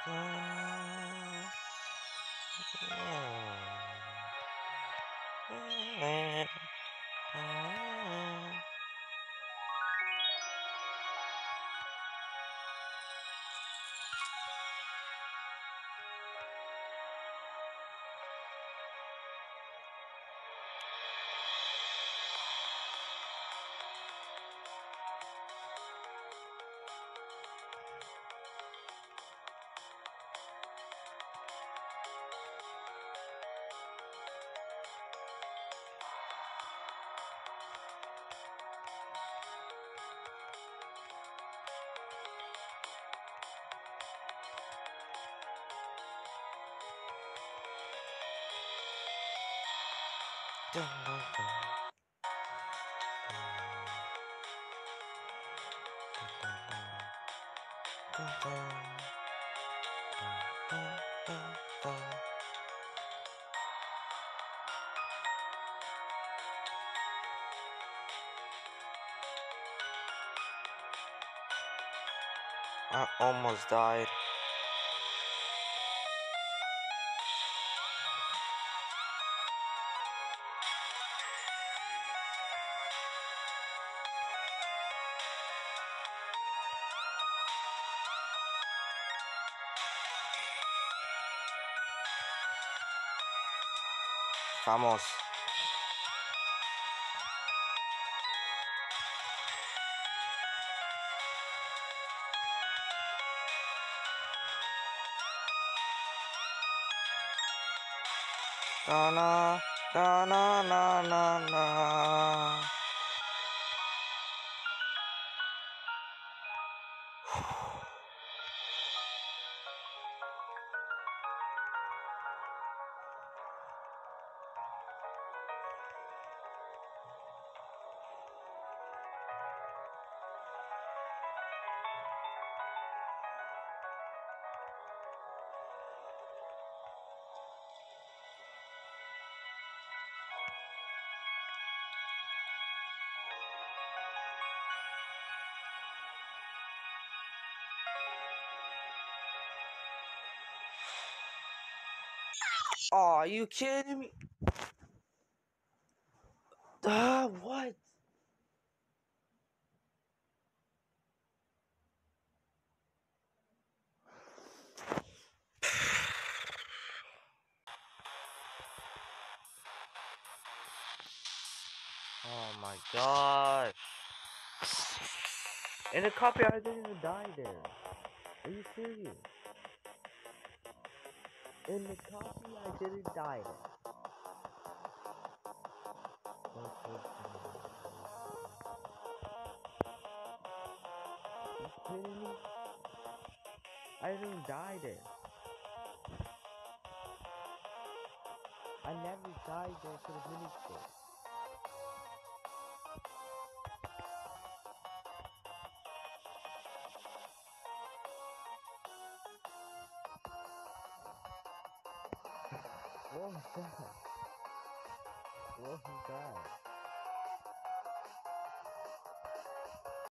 I almost died. Vamos. Na na na na na na na. Oh, are you kidding me? What? Oh my gosh. In the copy, I didn't even die there. Are you serious? In the copy, I didn't die there. You kidding me? I didn't die there. I never died there for the mini skip. What was that? What was that?